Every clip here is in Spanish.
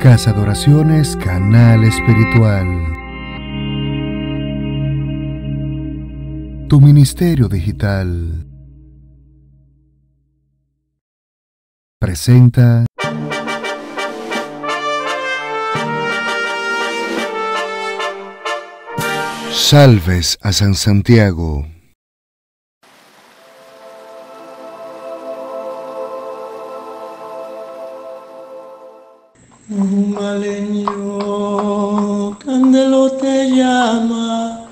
Casa de Oraciones, Canal Espiritual. Tu ministerio digital presenta Salves a San Santiago. Un maleño candelo te llama,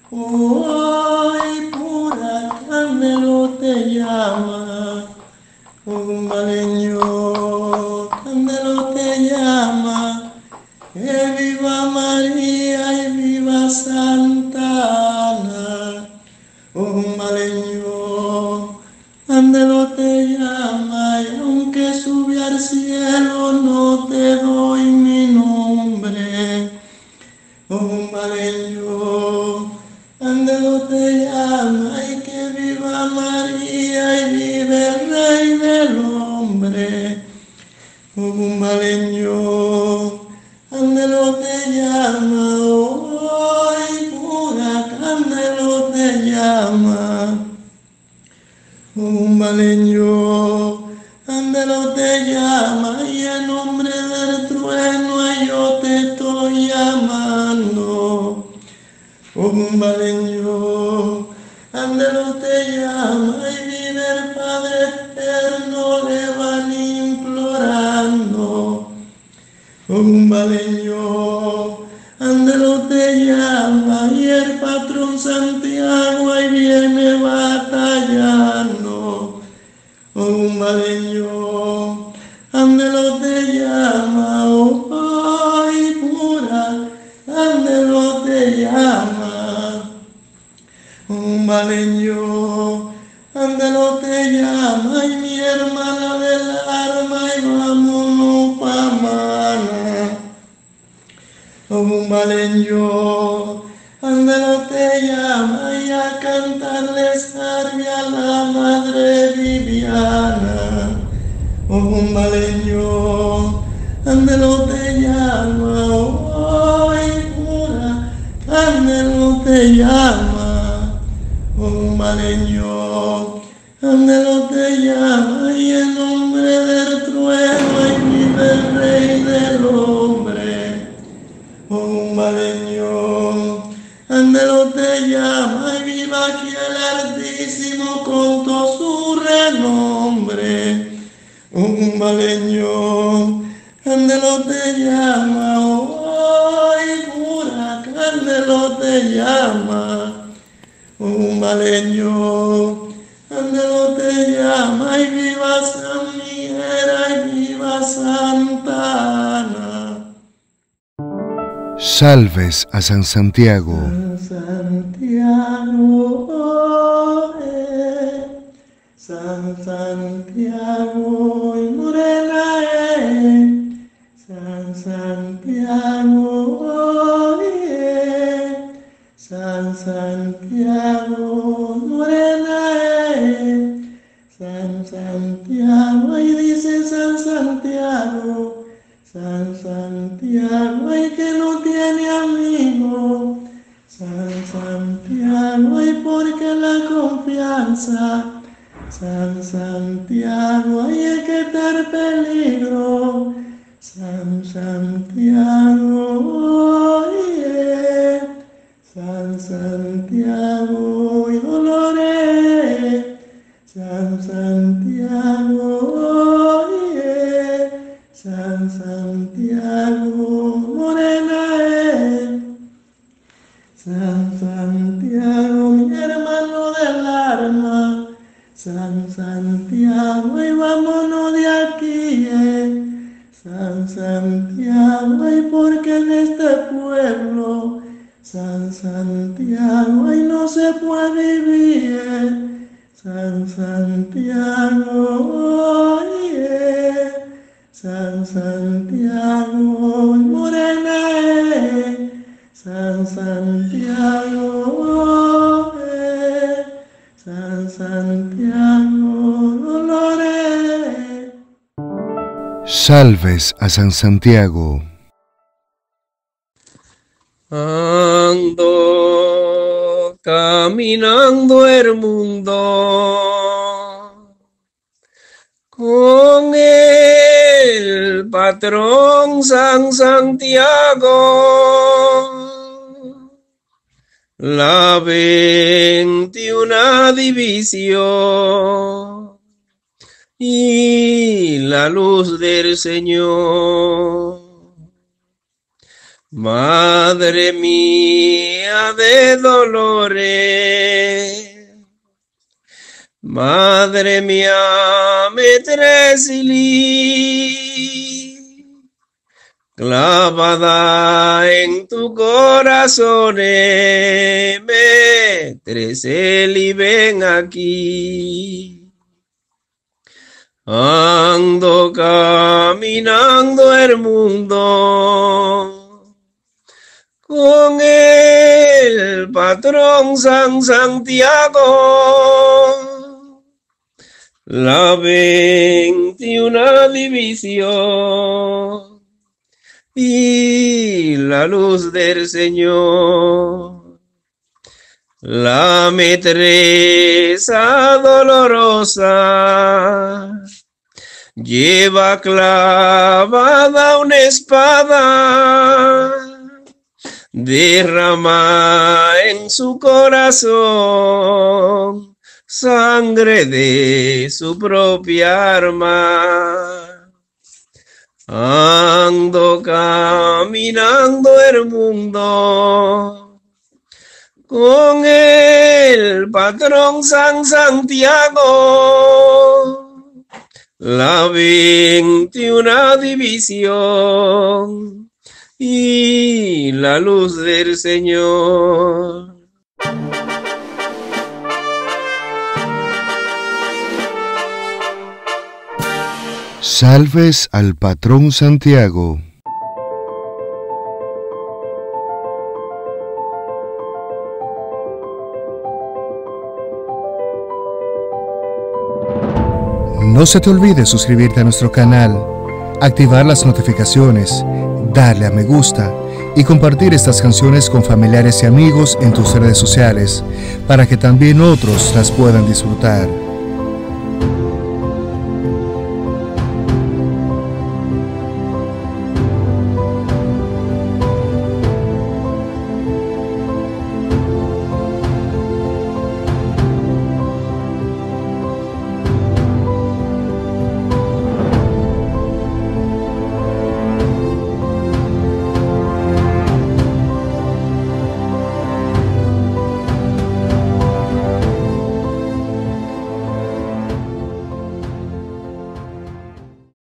ay pura candelo te llama. Un maleño candelo te llama, que viva María y viva Santa Ana. Un maleño candelo te llama, y aunque sube al cielo no te doy mi nombre. Un maleño candelo te llama, y que viva María y vive el Rey del hombre. Un maleño candelo te llama, hoy pura candelo te llama. Un maleño candelo te llama, y en nombre del trueno yo te estoy llamando. Un maleño candelo te llama, y vive el Padre eterno, le van implorando. Un maleño candelo te llama, y el patrón Santiago ahí viene batallando. Un maleño candelo te llama, ay pura candelo te llama. Un maleño candelo te llama, y mi hermana del alma, y vámonos pa' Mana. Un maleño candelo te llama, y a cantarle salve a la Madre Viviana. Un maleño candelo te llama, ay pura candelo te llama. Un maleño candelo te llama, y en nombre del trueno y vive el Rey del hombre. Un maleño candelo te llama, y viva aquí el Altísimo con todo su renombre. Un maleño candelo te llama, ay pura candelo te llama. Un maleño candelo te llama, y viva San Miguel y viva Santa Ana. Salves a San Santiago. San Santiago, San Santiago y morena, San Santiago, San Santiago, morena, San Santiago, y dice San Santiago, San Santiago, ay que no tiene amigo. San Santiago, ay porque la confianza. San Santiago, ay hay que estar peligro. San Santiago, ay, San Santiago y dolores. San Santiago, ay, San Santiago, morena, San Santiago, mi hermano del alma. San Santiago, y vámonos de aquí, San Santiago, y porque en este pueblo, San Santiago, y no se puede vivir. San Santiago, San Santiago, morena, San Santiago, San Santiago, dolores. Salves a San Santiago. Ando caminando el mundo con el patrón San Santiago, la 21 división y la luz del Señor. Madre mía de dolores, madre mía metresili, clavada en tu corazón, metresili, ven aquí. Ando caminando el mundo con el patrón San Santiago, la 21 división y la luz del Señor. La metresa dolorosa lleva clavada una espada, derrama en su corazón sangre de su propia arma. Ando caminando el mundo con el patrón San Santiago, la 21 división y la luz del Señor. Salves al patrón Santiago. No se te olvide suscribirte a nuestro canal, activar las notificaciones, darle a me gusta y compartir estas canciones con familiares y amigos en tus redes sociales para que también otros las puedan disfrutar.